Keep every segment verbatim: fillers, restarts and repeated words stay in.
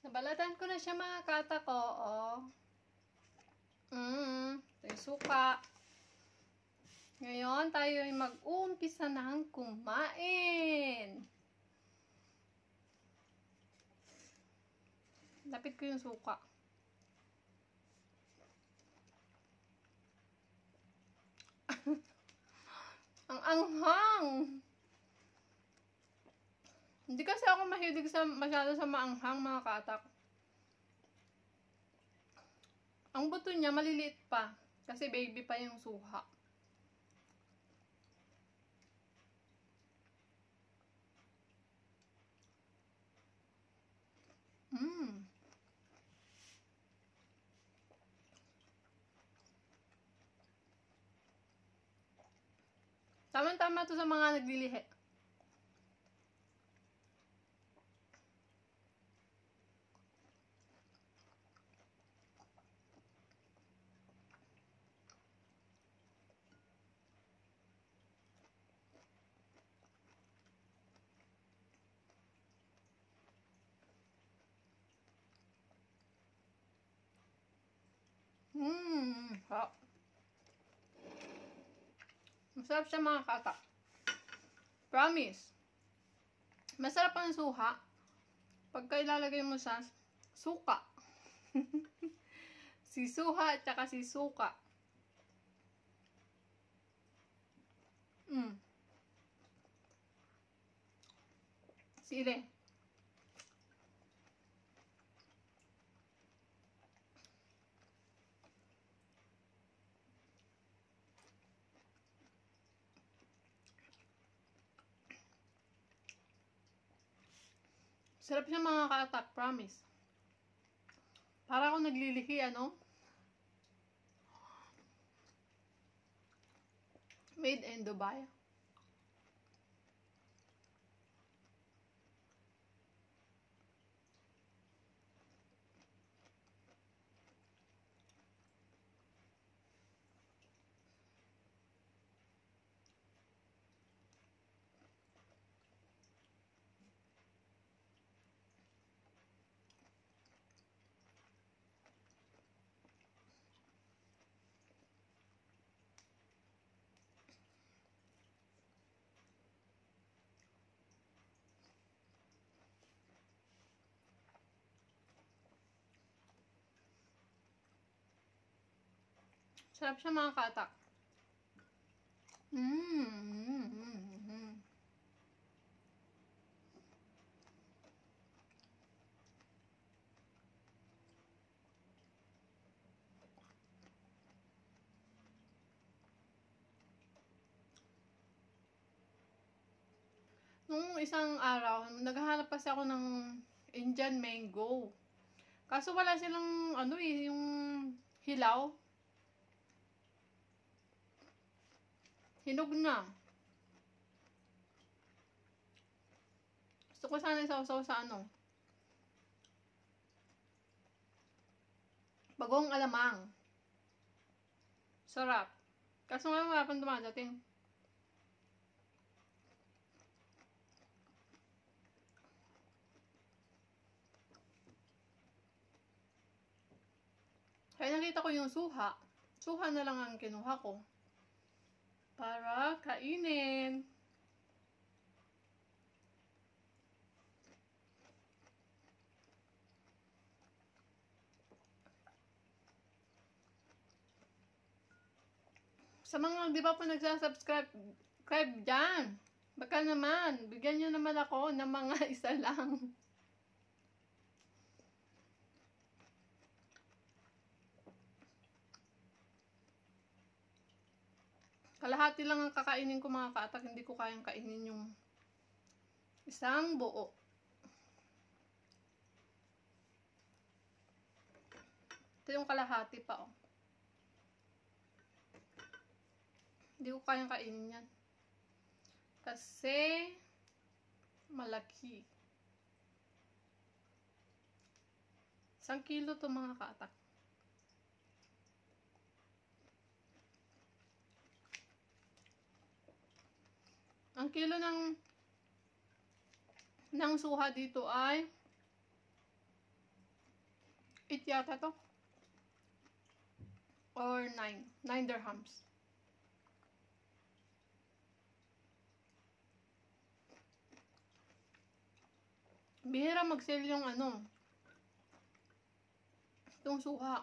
Nabalatan ko na siya mga kata ko, oh. Mm, ito yung suka. Ngayon, tayo ay mag-uumpisa ng kumain. Lapit ko yung suka. Ang anghang! Hindi kasi ako mahilig sa, masyado sa maanghang, mga katak. Ang buto niya maliliit pa. Kasi baby pa yung suha. Mmm. Tama-tama to sa mga naglilihi. Mmm. Sarap. Masarap siya mga kata. Promise. Masarap ang suha pagka ilalagay mo sa suka. Si suha at saka si suka. Mm. Sire. Sarap siya mga kaatak, promise. Para ako naglilihi, ano? Made in Dubai. Sarap siya mga kaatak. Mmm. Mm, mm, mm. Nung isang araw, naghahanap kasi ako ng Indian mango. Kaso wala silang, ano eh, yung hilaw. Hinog na. Gusto ko sana isawsaw sa ano. Bagong alamang. Sarap. Kaso nga wala pang dumadating. Kaya nakita ko yung suha. Suha na lang ang kinuha ko. Para kainin. Sa mga di ba po nagsasubscribe subscribe dyan, baka naman, bigyan nyo naman ako ng mga isa lang. Kalahati lang ang kakainin ko mga kaatak, hindi ko kayang kainin yung isang buo. Ito yung kalahati pa, oh. Hindi ko kayang kainin yan. Kasi malaki. Isang kilo to mga kaatak. Ang kilo ng ng suha dito ay eight yata to. Or nine. nine dirhams. Bihira mag-sale yung ano, itong suha.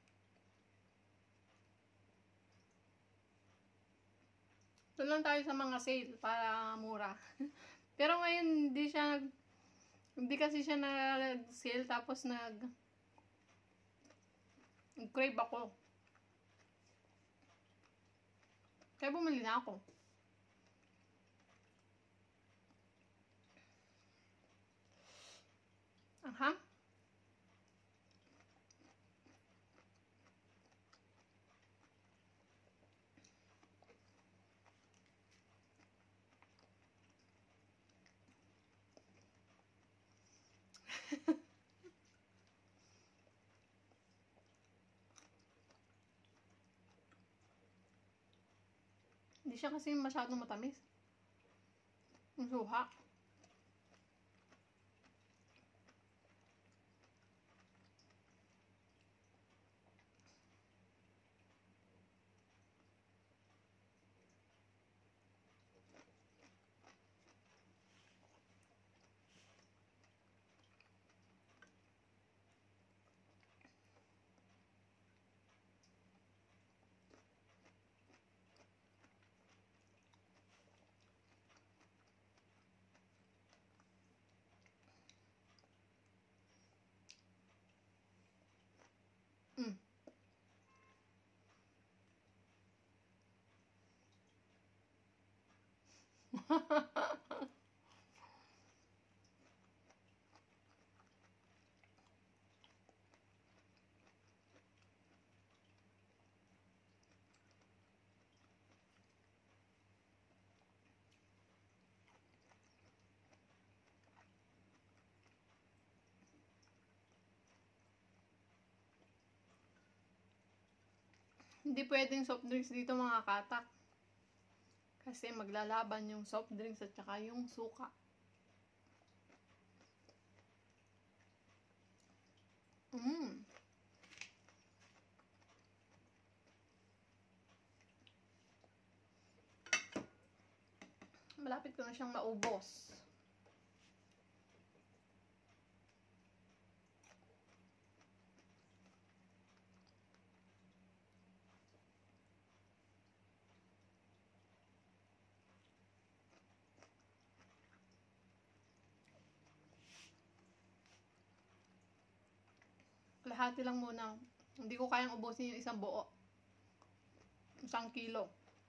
Doon lang tayo sa mga sale para mura. Pero ngayon hindi siya, hindi kasi siya nag-sale tapos nag crave ako. Kaya bumili na ako. Aha. Hindi siya kasi masyadong matamis. Yung suha. Mm. Hindi pwedeng soft drinks dito mga katak. Kasi maglalaban yung soft drinks at saka yung suka. Mm. Malapit ko na siyang maubos. Lahati lang muna. Hindi ko kayang ubusin yung isang buo. Isang kilo.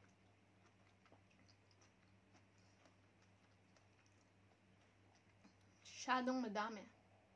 Masyadong madami.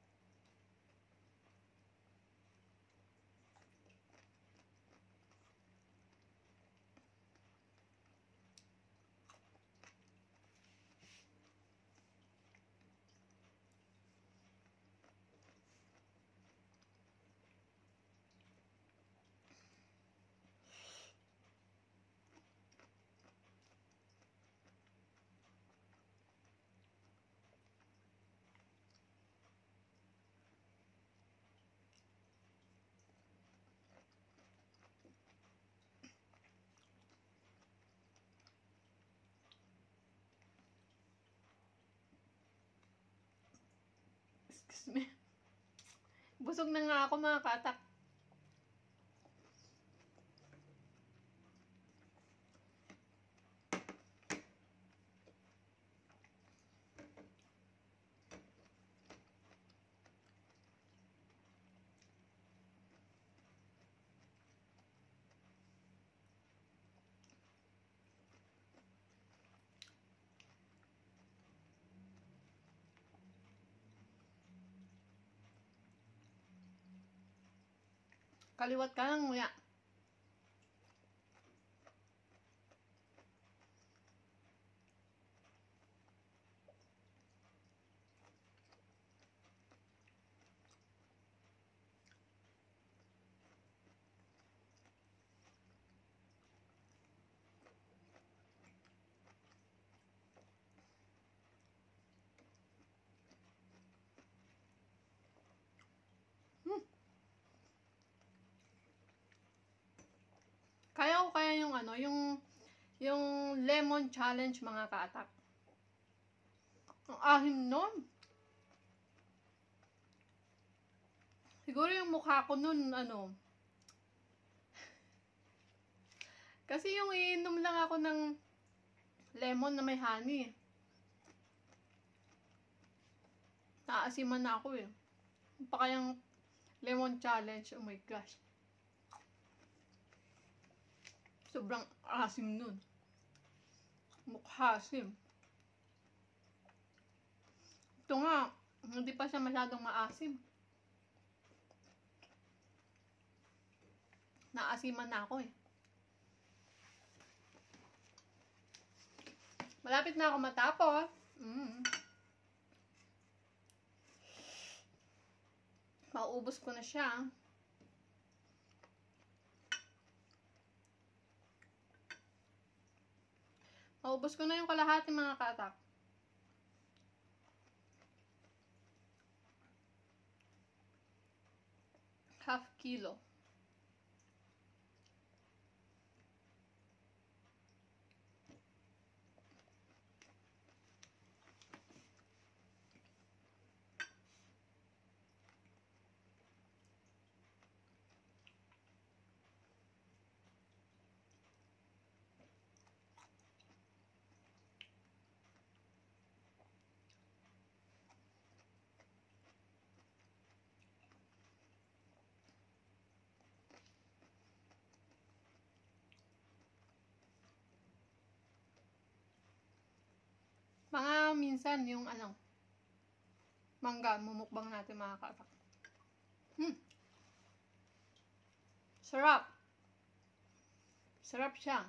Excuse me. Busog na nga ako mga katak. Kaliwat ka lang nguya. Hmm. ano, yung yung lemon challenge mga ka-atak. Ang ahim nun. Siguro yung mukha ko nun, ano, kasi yung iinom lang ako ng lemon na may honey. Naasiman na ako eh. Pa kayang lemon challenge, oh my gosh. Sobrang asim nun. Mukha asim. Ito nga, hindi pa siya masyadong maasim. Naasiman na ako eh. Malapit na ako matapos. Mm. Maubos ko na siya. Maubos ko na yung kalahati mga ka-atak. Half kilo. Mga minsan yung ano, mangga, mumukbang natin mga ka-atak. Hmm. Sarap. Sarap siya.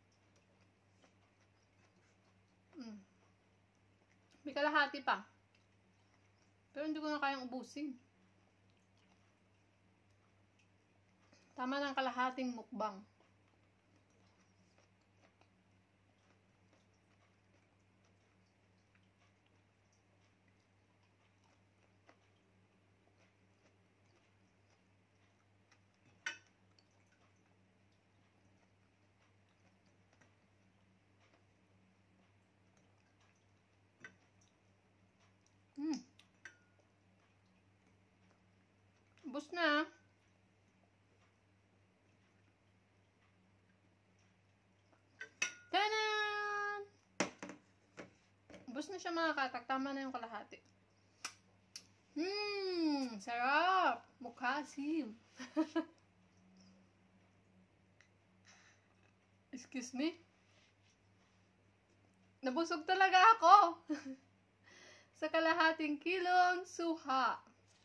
Hmm. May kalahati pa. Pero hindi ko na kayang ubusin. Tama ng kalahating mukbang. Hmm. Ubus na. Tanan! Ubus na siya mga ka-atak. Tama na yung kalahati. Hmm, sarap. Mukha asim. Excuse me? Nabusog talaga ako. Sa kalahating kilong suha.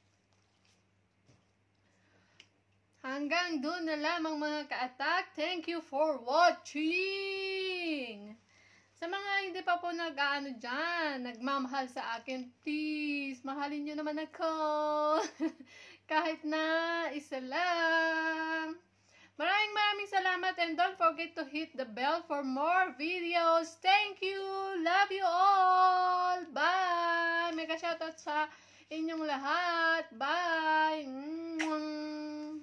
Hanggang doon na lamang mga ka-atak. Thank you for watching. Sa mga hindi pa po nag-ano dyan, nagmamahal sa akin, please, mahalin nyo naman ako. Kahit na isa lang. Maraming maraming salamat and don't forget to hit the bell for more videos. Thank you. Love you all. Bye. Mega shoutout sa inyong lahat. Bye. Mwah.